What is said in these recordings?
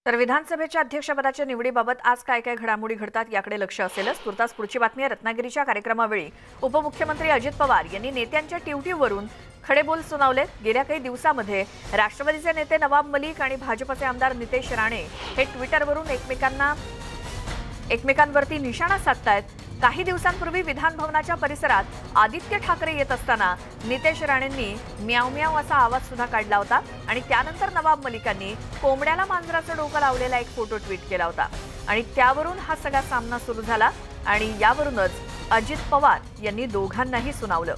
तर विधानसभेच्या अध्यक्षपदाच्या निवडीबाबत आज काय काय घडामोडी घडतात याकडे लक्ष असेलच। तुर्तास पुढची बातमी आहे। रत्नागिरीच्या कार्यक्रमावेळी उपमुख्यमंत्री अजित पवार यांनी नेत्यांच्या टिवटिववरून खडेबोल सुनावले। गेल्या काही दिवसांमध्ये राष्ट्रवादीचे नेते नवाब मलिक आणि भाजपचे आमदार नितेश राणे हे ट्विटरवरून एकमेकांवरती निशाणा साधतायत। काही दिवसांपूर्वी विधान भवनाच्या परिसरात आदित्य ठाकरे येत असताना नितेश राणेंनी म्याव म्याव असा आवाज सुद्धा काढला होता आणि त्यानंतर नवाब मलिकांनी कोंबड्याला मांजराचं डोकं लावलेला एक फोटो ट्विट केला होता आणि त्यावरून हा सगळा सामना सुरू झाला आणि यावरूनच अजित पवार यांनी दोघांनाही सुनावलं।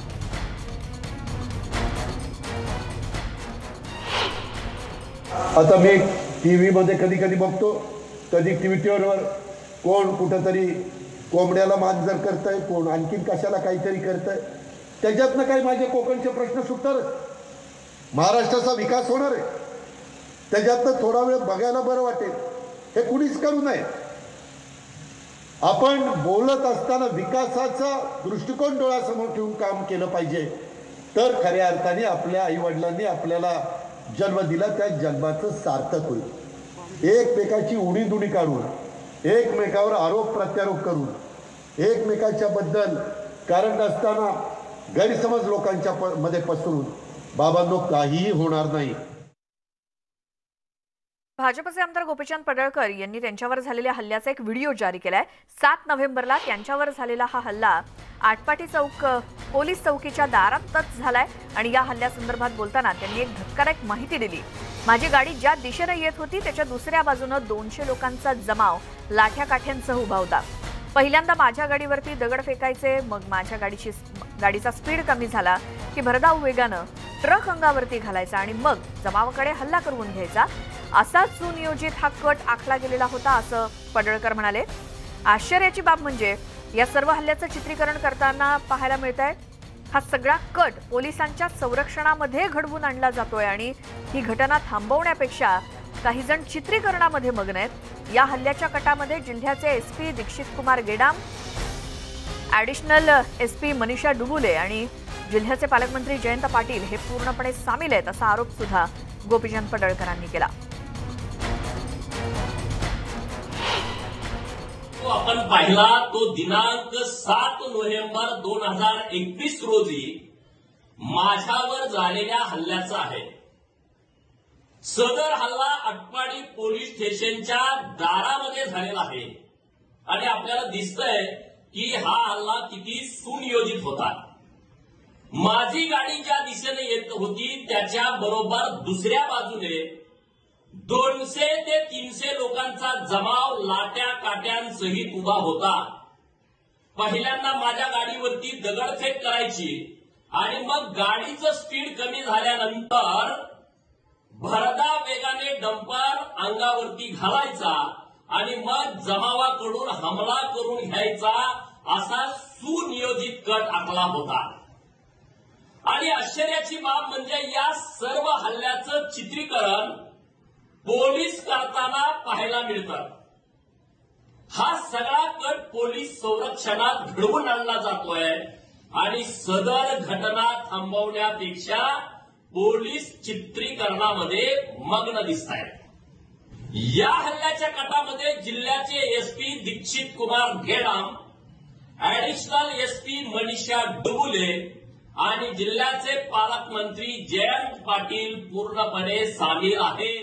आता मी टीव्ही मध्ये कधी कधी बघतो, कधी ट्विटरवर कोण कुठेतरी कोंबड्याला मांजर करतंय, कोण आणखीन कशाला काहीतरी करतंय। त्याच्यातनं काही माझे कोकणचे प्रश्न सुटणार, महाराष्ट्राचा विकास होणार आहे, त्याच्यातनं थोडा वेळ बघायला बरं वाटेल। हे कुणीच करू नये। आपण बोलत असताना विकासाचा दृष्टिकोन डोळ्यासमोर ठेवून काम केलं पाहिजे, तर खऱ्या अर्थाने आपल्या आईवडिलांनी आपल्याला जन्म दिला, त्या जन्माचं सार्थक होईल। एकमेकाची उडीदुडी काढून, एकमेकावर आरोप प्रत्यारोप करून, एकमेकाच्या बद्दल कारण नसताना गैरसमज लोकांच्या मध्ये पसरून बाबांनो काहीही होणार नाही। भाजपचे आमदार गोपीचंद पडळकर यांनी त्यांच्यावर झालेल्या हल्ल्याचा एक व्हिडिओ जारी केलाय। 7 नोव्हेंबरला त्यांच्यावर झालेला हा हल्ला आटपाटी चौक पोलीस चौकीच्या दारातच झालाय आणि या हल्ल्यासंदर्भात बोलताना त्यांनी एक धक्कादायक माहिती दिली। माझी गाडी ज्या दिशेने येत होती त्याच्या दुसऱ्या बाजूने 200 लोकांचा जमाव लाठ्या काठ्यांसह उभा होता। पहिल्यांदा माझ्या गाडीवरती दगड फेकायचे, मग माझ्या गाडीचा स्पीड कमी झाला की भरधाव वेगानं ट्रक अंगावरती घालायचा आणि मग जमावाकडे हल्ला करून घ्यायचा। असाच सुनियोजित हा कट आखला गेलेला होता असं पडळकर म्हणाले। आश्चर्याची बाब म्हणजे या सर्व हल्ल्याचं चित्रीकरण करताना पाहायला मिळतंय हा सगळा कट पोलिसांच्या संरक्षणामध्ये घडवून आणला जातोय आणि ही घटना थांबवण्यापेक्षा काही जण चित्रीकरणामध्ये मग्न आहेत। या हल्ल्याच्या कटामध्ये जिल्ह्याचे SP Dixit Kumar Gedam, additional SP Manisha Dubule आणि जिल्ह्याचे पालकमंत्री जयंत पाटील हे पूर्णपणे सामील आहेत असा आरोप सुद्धा गोपीचंद पडळकरांनी केला। आपण पाहिला तो दिनांक 7 नोव्हेंबर 2021 रोजी माझ्यावर झालेल्या हल्ल्याचा आहे। सदर हल्ला आटपाडी पोलीस स्टेशनच्या दारामध्ये झालेला आहे आणि आपल्याला दिसतंय की हा हल्ला किती सुनियोजित होता। माझी गाडी ज्या दिशेने येत होती त्याच्या बरोबर दुसऱ्या बाजूने 200 ते 300 लोकांचा जमाव लाट्या काट्यांसहित उभा होता। पहिल्यांदा माझ्या गाडीवरती दगडफेक करायची आणि मग गाडीचं स्पीड कमी झाल्यानंतर भरधाव वेगाने डंपर अंगावरती घालायचा आणि मग जमावाकडून हमला करून घ्यायचा असा सुनियोजित कट आखला होता। आणि आश्चर्याची बाब म्हणजे या सर्व हल्ल्याचं चित्रीकरण पोलीस करताना पाहायला मिळतं। हा सगळा कट पोलीस संरक्षणात घडवून आणला जातोय आणि सदर घटना थांबवण्यापेक्षा पोलीस चित्रीकरणामध्ये मग्न दिसतायत। या हल्ल्याच्या कटामध्ये जिल्ह्याचे SP Dixit Kumar Gedam, additional SP Manisha Dubule आणि जिल्ह्याचे पालकमंत्री जयंत पाटील पूर्णपणे सामील आहेत।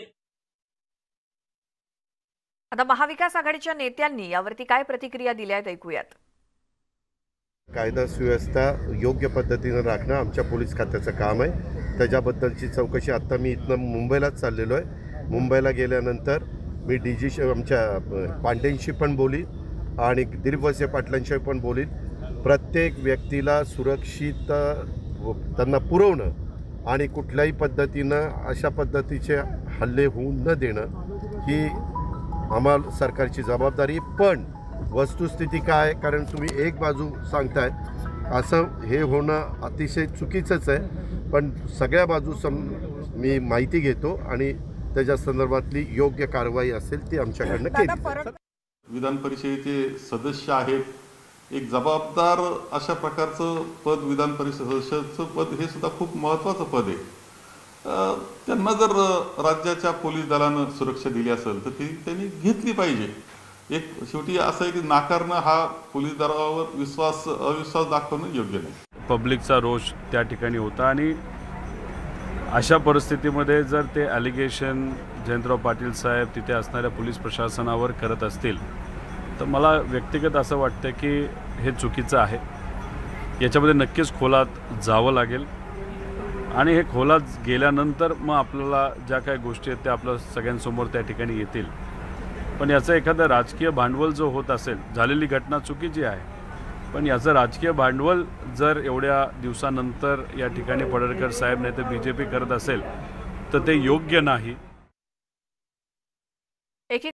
आता महाविकास आघाडीच्या नेत्यांनी यावरती काय प्रतिक्रिया दिल्यात ऐकूयात। कायदा सुव्यवस्था योग्य पद्धतीने राखणं आमच्या पोलीस खात्याचं काम आहे। त्याच्याबद्दलची चौकशी आता मी इथनं मुंबईलाच चाललेलो आहे। मुंबईला गेल्यानंतर मी डीजी आमच्या पांडेंशी पण बोलीन आणि दिलीप वळसे पाटलांशी पण बोलीन। प्रत्येक व्यक्तीला सुरक्षित त्यांना पुरवणं आणि कुठल्याही पद्धतीनं अशा पद्धतीचे हल्ले होऊ न देणं ही आम्हाला सरकारची जबाबदारी। पण वस्तुस्थिती काय, कारण तुम्ही एक बाजू सांगताय असं हे होणं अतिशय चुकीचंच आहे, पण सगळ्या बाजू मी माहिती घेतो आणि त्याच्या संदर्भातली योग्य कारवाई असेल ती आमच्याकडनं केली। विधान परिषदेचे सदस्य आहेत, एक जबाबदार अशा प्रकारचं पद विधान परिषद सदस्याचं पद हे सुद्धा खूप महत्त्वाचं पद आहे त्यांना जर राज्याच्या पोलीस दलानं सुरक्षा दिली असेल तर ती त्यांनी घेतली पाहिजे. एक शेवटी असं आहे की नाकारणं हा पोलीस दलावर अविश्वास दाखवणं योग्य नाही. पब्लिकचा रोष त्या ठिकाणी होता आणि अशा परिस्थितीमध्ये जर ते ॲलिगेशन जयंतराव पाटील साहेब तिथे असणाऱ्या पोलीस प्रशासनावर करत असतील तर मला व्यक्तिगत असं वाटतं की हे चुकीचं आहे. याच्यामध्ये नक्कीच खोलात जावं लागेल आणि हे खोलात गेल्यानंतर मग आपल्याला ज्या काही गोष्टी आहेत त्या आपल्या सगळ्यांसमोर त्या ठिकाणी येतील. पण याचं एखादं राजकीय भांडवल जो होत असेल, झालेली घटना चुकीची आहे, पण याचं राजकीय भांडवल जर एवढ्या दिवसानंतर या ठिकाणी पडळकर साहेब नाही तर BJP करत असेल तर ते योग्य नाही.